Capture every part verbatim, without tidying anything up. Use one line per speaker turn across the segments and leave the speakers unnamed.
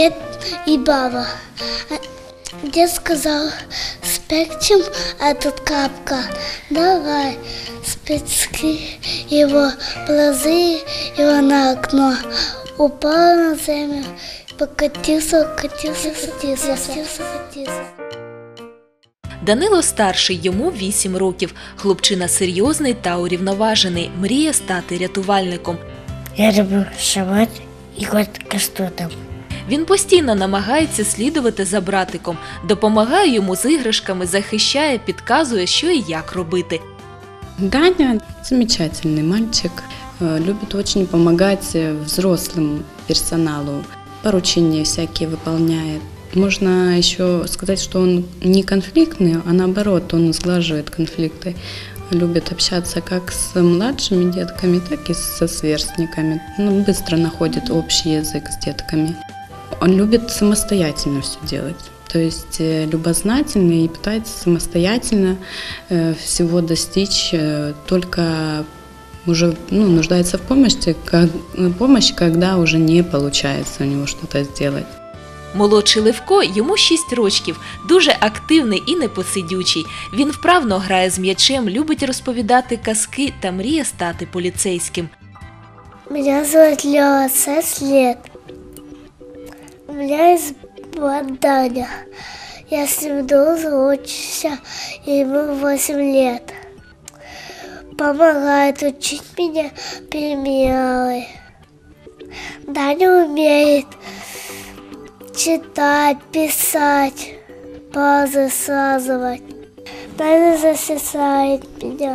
дед и баба. Дед сказал, спрячем этот капкан, давай, спрячи его, положи его на окно, упал на землю, покатился, катился, катился, катился, катился.
Данило старший, йому вісім років. Хлопчина серйозний та урівноважений, мріє стати рятувальником.
Я люблю шивати і кастотом.
Він постійно намагається слідувати за братиком, допомагає йому з іграшками, захищає, підказує, що і як робити.
Даня замечательный мальчик, любит очень помогать взрослым персоналу, поручения всякие выполняет. Можно еще сказать, что он не конфликтный, а наоборот, он сглаживает конфликты. Любит общаться как с младшими детками, так и со сверстниками. Ну, быстро находит общий язык с детками. Он любит самостоятельно все делать. То есть любознательный и пытается самостоятельно всего достичь, только уже ну, нуждается в помощи, помощь, когда уже не получается у него что-то сделать.
Молодший Левко, йому шість років, дуже активний і непосидючий. Він вправно грає з м'ячем, любить розповідати казки та мріє стати поліцейським.
Меня зовут Лёва, шесть лет. У меня есть брат Даня. Я с ним долго учусь, ему восемь лет. Помогает учить меня перемены. Даня умеет читать, писать, пазы связывать. Даня засосает меня.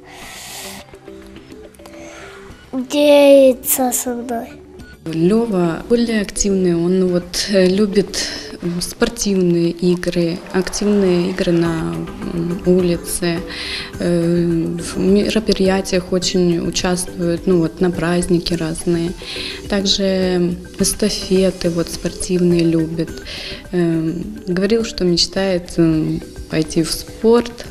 Делится со мной.
Лёва более активный, он вот любит спортивные игры, активные игры на улице, в мероприятиях очень участвует, ну вот на праздники разные. Также эстафеты вот спортивные любит. Говорил, что мечтает пойти в спорт.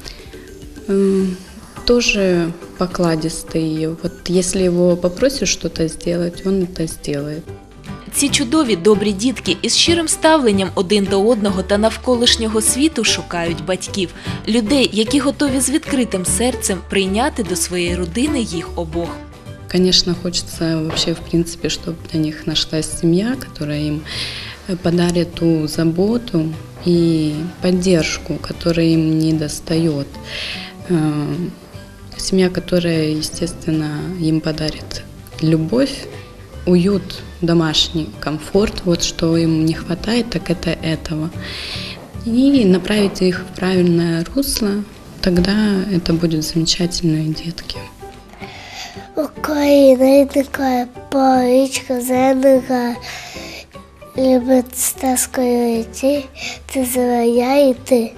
Тоже покладистый. Вот если его попросишь что-то сделать, он это сделает.
Ці чудові добрі дітки із щирим ставленням один до одного та навколишнього світу шукають батьків. Людей, які готові з відкритим серцем прийняти до своєї родини їх обох.
Конечно, хочется вообще, в принципе, чтобы для них нашлась семья, которая им подарит ту заботу и поддержку, которая им не достает. Семья, которая, естественно, им подарит любовь, уют, домашний комфорт. Вот что им не хватает, так это этого. И направить их в правильное русло, тогда это будут замечательные детки.
Украина такая порічка, зелена, любить стаскою йти, ти зелена йти.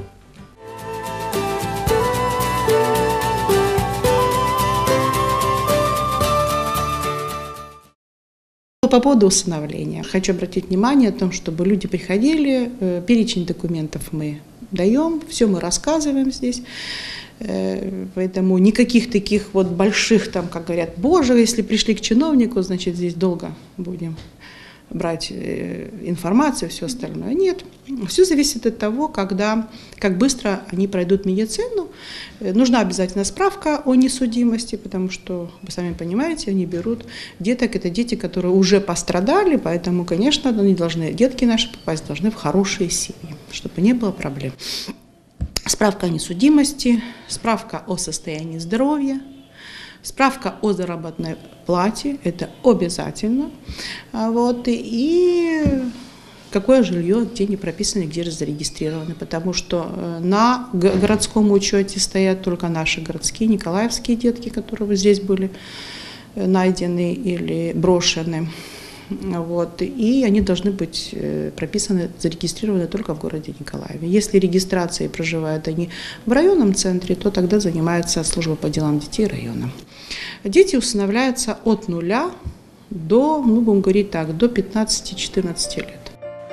По поводу усыновления. Хочу обратить внимание о том, чтобы люди приходили, перечень документов мы даем, все мы рассказываем здесь. Поэтому никаких таких вот больших, там, как говорят, боже, если пришли к чиновнику, значит, здесь долго будем брать информацию, все остальное. Нет, все зависит от того, когда, как быстро они пройдут медицину. Нужна обязательно справка о несудимости, потому что, вы сами понимаете, они берут деток, это дети, которые уже пострадали, поэтому, конечно, они должны, детки наши попасть должны в хорошие семьи, чтобы не было проблем. Справка о несудимости, справка о состоянии здоровья, справка о заработной плате, это обязательно. Вот, и какое жилье, где не прописано, где зарегистрировано. Потому что на городском учете стоят только наши городские, николаевские детки, которые здесь были найдены или брошены. Вот, и они должны быть прописаны, зарегистрированы только в городе Николаеве. Если регистрацией проживают они в районном центре, то тогда занимается служба по делам детей района. Дети усыновляются от нуля до, ну, будем говорить так, до пятнадцати-четырнадцати лет.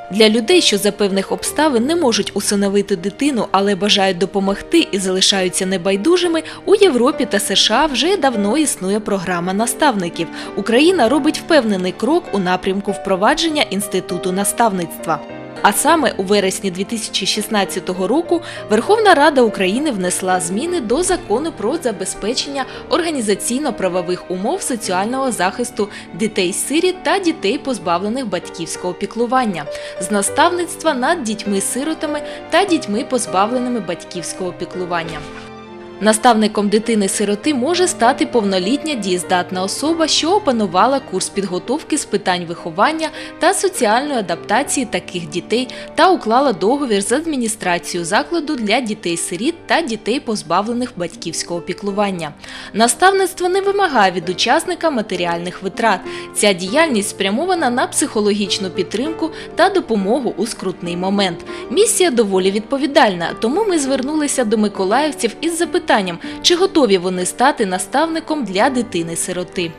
Для людей, що за певних обставин не можуть усиновити дитину, але бажають допомогти і залишаються небайдужими, у Європі та США вже давно існує програма наставників. Україна робить впевнений крок у напрямку впровадження інституту наставництва. А саме у вересні дві тисячі шістнадцятого року Верховна Рада України внесла зміни до Закону про забезпечення організаційно-правових умов соціального захисту дітей-сиріт та дітей, позбавлених батьківського піклування, з наставництва над дітьми-сиротами та дітьми, позбавленими батьківського піклування. Наставником дитини-сироти може стати повнолітня дієздатна особа, що опанувала курс підготовки з питань виховання та соціальної адаптації таких дітей та уклала договір з адміністрацією закладу для дітей-сиріт та дітей, позбавлених батьківського піклування. Наставництво не вимагає від учасника матеріальних витрат. Ця діяльність спрямована на психологічну підтримку та допомогу у скрутний момент. Місія доволі відповідальна, тому ми звернулися до миколаївців із запитанням, чи готові вони стати наставником для дитини-сироти.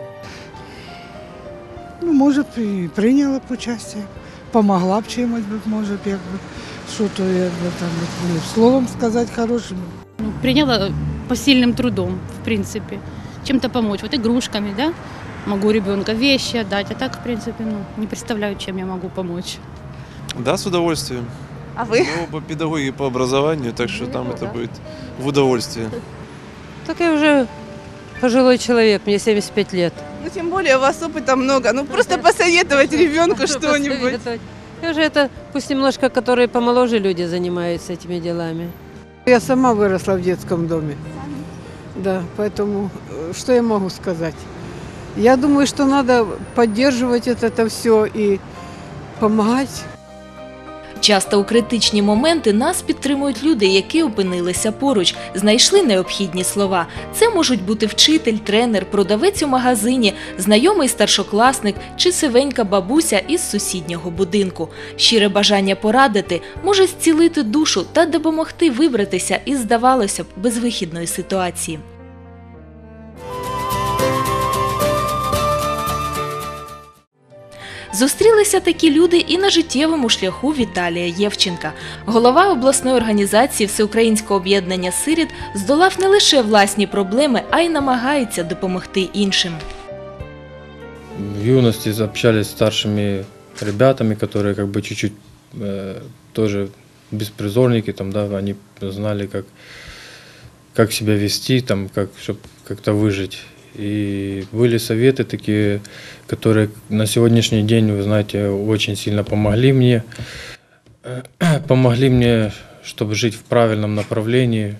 Ну, може б і прийняла б участь, помогла б чимось, може б, якби, що-то, якби, там, словом сказати хорошим.
Ну, приняла посильным трудом, в принципе, чем-то помочь, вот игрушками, да, могу ребенка вещи отдать, а так, в принципе, ну, не представляю, чем я могу помочь.
Да, с удовольствием.
А вы?
Мы оба педагоги по образованию, так что там это будет в удовольствие.
Так я уже пожилой человек, мне семьдесят пять лет.
Ну, тем более у вас опыта много. Ну, просто посоветовать ребенку что-нибудь.
Я уже это, пусть немножко, которые помоложе люди занимаются этими делами.
Я сама выросла в детском доме. Да, поэтому э, что я могу сказать? Я думаю, что надо поддерживать это, это все и помогать.
Часто у критичні моменти нас підтримують люди, які опинилися поруч, знайшли необхідні слова. Це можуть бути вчитель, тренер, продавець у магазині, знайомий старшокласник чи сивенька бабуся із сусіднього будинку. Щире бажання порадити може зцілити душу та допомогти вибратися із, здавалося б, безвихідної ситуації. Зустрілися такі люди і на життєвому шляху Віталія Євченка. Голова обласної організації Всеукраїнського об'єднання сиріт здолав не лише власні проблеми, а й намагається допомогти іншим.
В юности общались с старшими ребятами, которые как бы чуть-чуть э, тоже беспризорники, там, да, они знали, как, как себя вести, там, как, чтобы как-то выжить. И были советы такие, которые на сегодняшний день, вы знаете, очень сильно помогли мне. Помогли мне, чтобы жить в правильном направлении,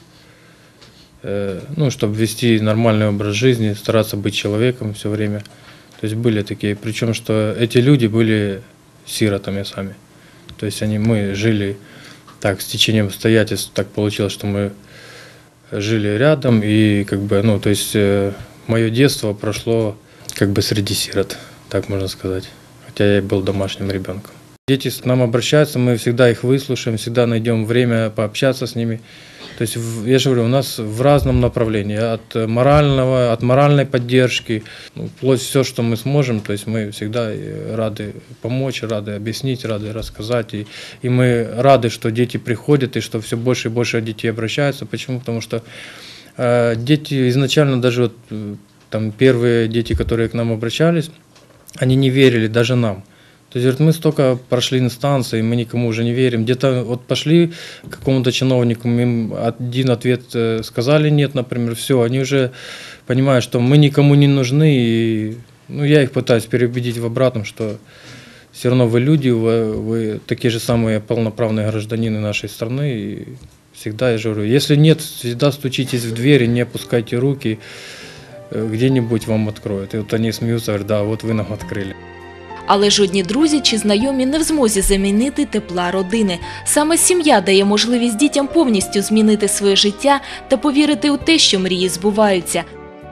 ну, чтобы вести нормальный образ жизни, стараться быть человеком все время. То есть были такие, причем, что эти люди были сиротами сами. То есть они, мы жили так, с течением обстоятельств, так получилось, что мы жили рядом, и как бы, ну, то есть э, мое детство прошло как бы среди сирот, так можно сказать, хотя я и был домашним ребенком. Дети к нам обращаются, мы всегда их выслушаем, всегда найдем время пообщаться с ними. То есть, я же говорю, у нас в разном направлении, от морального, от моральной поддержки, ну, вплоть все, что мы сможем, то есть мы всегда рады помочь, рады объяснить, рады рассказать, и, и мы рады, что дети приходят, и что все больше и больше детей обращаются. Почему? Потому что э, дети изначально, даже вот, там, первые дети, которые к нам обращались, они не верили даже нам. То есть мы столько прошли инстанции, мы никому уже не верим. Где-то вот пошли к какому-то чиновнику, им один ответ сказали нет, например, все, они уже понимают, что мы никому не нужны. И, ну, я их пытаюсь переубедить в обратном, что все равно вы люди, вы, вы такие же самые полноправные гражданины нашей страны. И всегда я же говорю, если нет, всегда стучитесь в двери, не опускайте руки, где-нибудь вам откроют. И вот они смеются, говорят, да, вот вы нам открыли.
Але жодні друзі чи знайомі не в змозі замінити тепла родини. Саме сім'я дає можливість дітям повністю змінити своє життя та повірити у те, що мрії збуваються.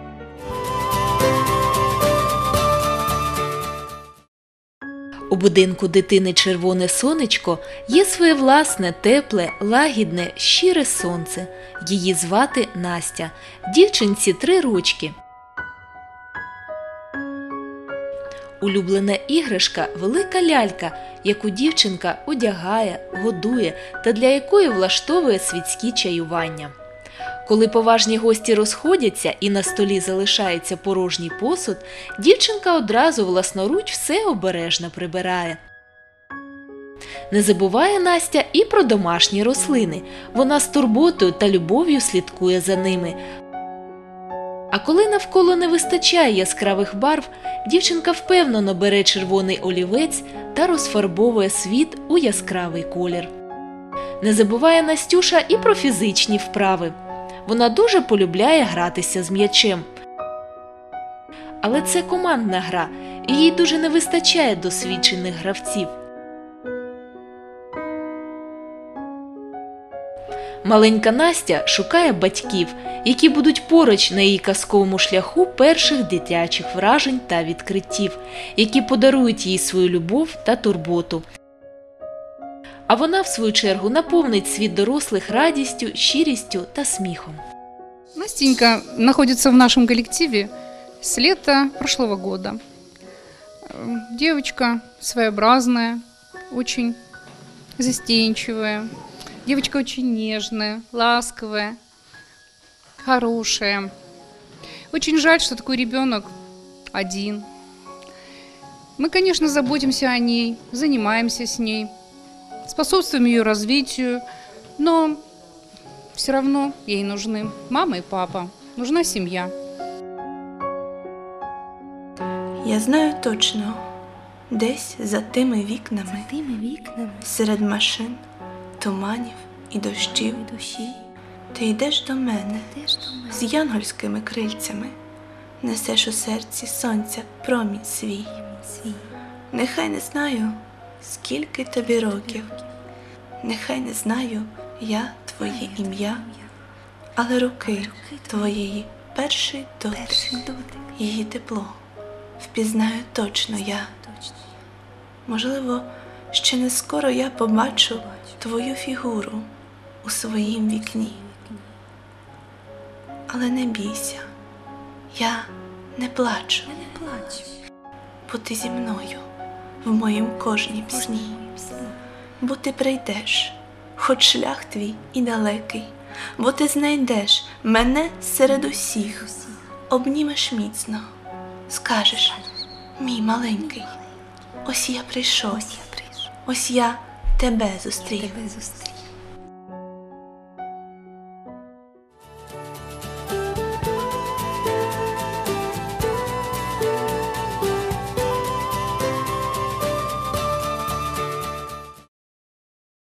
У будинку дитини «Червоне сонечко» є своє власне, тепле, лагідне, щире сонце. Її звати Настя. Дівчинці три рочки. Улюблена іграшка – велика лялька, яку дівчинка одягає, годує та для якої влаштовує світські чаювання. Коли поважні гості розходяться і на столі залишається порожній посуд, дівчинка одразу власноруч все обережно прибирає. Не забуває Настя і про домашні рослини. Вона з турботою та любов'ю слідкує за ними. А коли навколо не вистачає яскравих барв, дівчинка впевнено бере червоний олівець та розфарбовує світ у яскравий колір. Не забуває Настюша і про фізичні вправи. Вона дуже полюбляє гратися з м'ячем. Але це командна гра, і їй дуже не вистачає досвідчених гравців. Маленька Настя шукає батьків, які будуть поруч на її казковому шляху перших дитячих вражень та відкриттів, які подарують їй свою любов та турботу. А вона, в свою чергу, наповнить світ дорослих радістю, щирістю та сміхом.
Настенька находится в нашем коллективе с лета прошлого года. Девочка своеобразная, очень застенчивая. Девочка очень нежная, ласковая, хорошая. Очень жаль, что такой ребенок один. Мы, конечно, заботимся о ней, занимаемся с ней, способствуем ее развитию, но все равно ей нужны мама и папа, нужна семья.
Я знаю точно, десь за тими вікнами,
за тими вікнами,
серед машин, туманів і дощів,
і душі,
ти йдеш до мене,
йдеш до мене
з янгольськими крильцями, несеш у серці сонця промінь свій.
свій.
Нехай не знаю, скільки тобі років, нехай не знаю я твоє ім'я, але руки твоєї перший дотик, її тепло впізнаю точно я. Можливо, ще не скоро я побачу твою фігуру у своїм вікні. Але не бійся, я не плачу, бо ти зі мною в моїм кожнім сні. Бо ти прийдеш, хоч шлях твій і далекий, бо ти знайдеш мене серед усіх, обнімеш міцно, скажеш, мій маленький, ось я прийшов, ось я тебе зустрів.